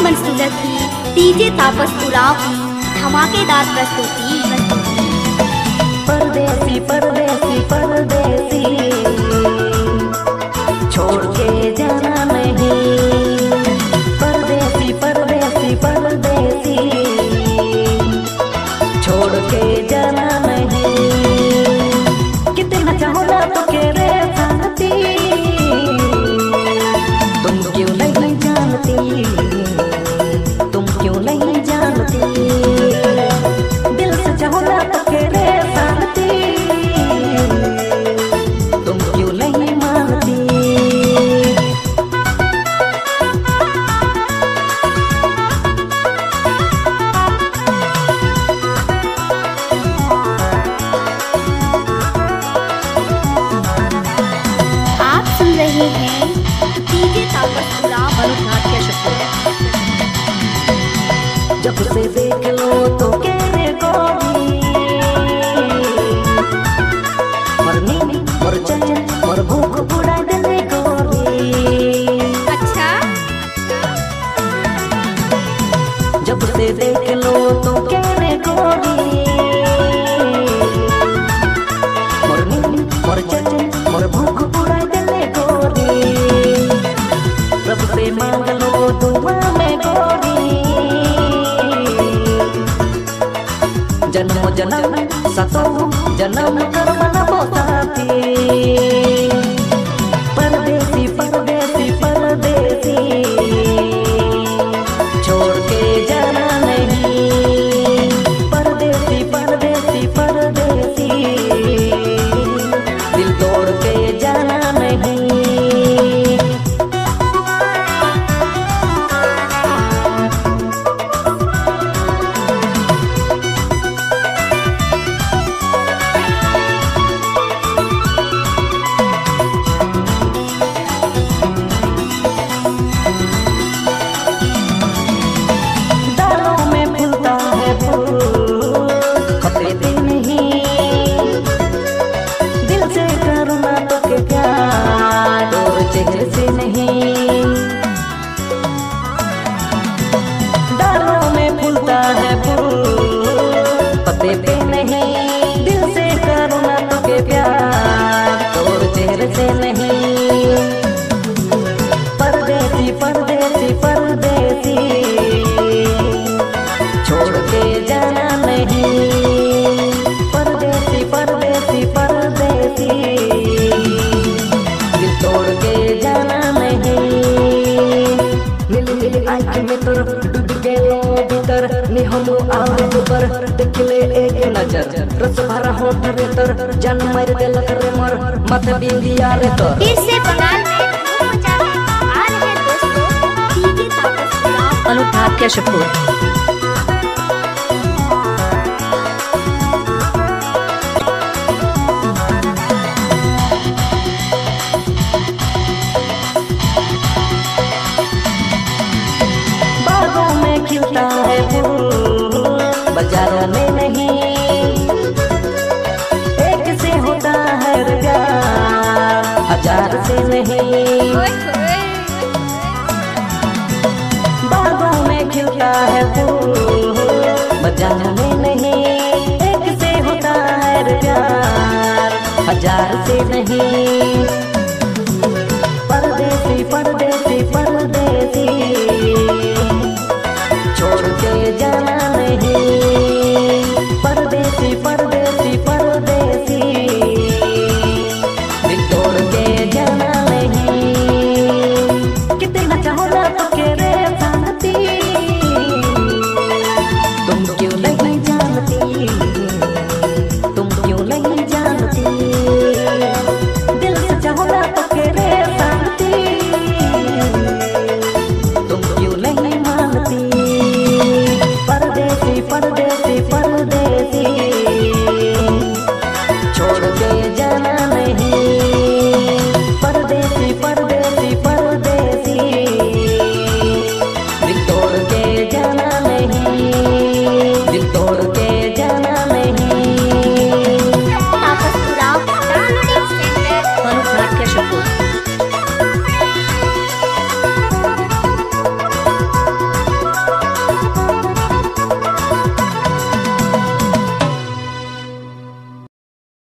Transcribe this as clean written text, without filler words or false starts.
मंसूरत की डीजे तापस उराव की धमाकेदार प्रस्तुति। परदेसी परदेसी परदेसी छोड़ के जाना नहीं, परदेसी परदेसी परदेसी छोड़ के जाना नहीं। कितना चाहो ना तो के रे जानती, तुम क्यों नहीं जानती, तुम क्यों नहीं जानती। दिल से चाहो ना तो के रे जानती, तुम क्यों नहीं मानती। रहे हैं डीजे तापस उराव। जब से देख लो तो केरे गोरी, मरनी मर चले मर भूख बुढ़ा देने गोरी। अच्छा, जब से देख लो तो केरे गोरी, मरनी मर चले मर भूख बुढ़ा देने गोरी। रब से मांग लो दुआ में गोरी, जन्म जन्म सतो जन्म कर्म न पोसाती। परदेसी परदेसी परदेसी छोड़ के जाना नहीं, परदेसी परदेसी परदेसी दिल तोड़ के जाना नहीं। चेहरे से नहीं, डालों में फूलता है फूल पत्ते पे नहीं। दिल से करो ना तो के प्यार तोर चेहरे से नहीं। परदेसी परदेसी परदेसी छोड़ के जाना नहीं, परदेसी परदेसी परदेसी तोड़ के जाना नहीं। मिली मिली आँख में तोर डूब गयो भीतर, निहलो आवे ऊपर देख ले एक नजर। रस भरा होठ रे तर जान मार देल रे मोर मत बिंदिया रे तो। फिर से बंगाल में धूम मचा है। आ रहे दोस्तों डीजे तापस उराव अनुठाक के शपूर। खिलता है फूल बाजारों में नहीं, एक से होता है प्यार हजार से नहीं। बागों में खिलता है फूल बाजारों में नहीं, एक से होता है प्यार हजार से नहीं।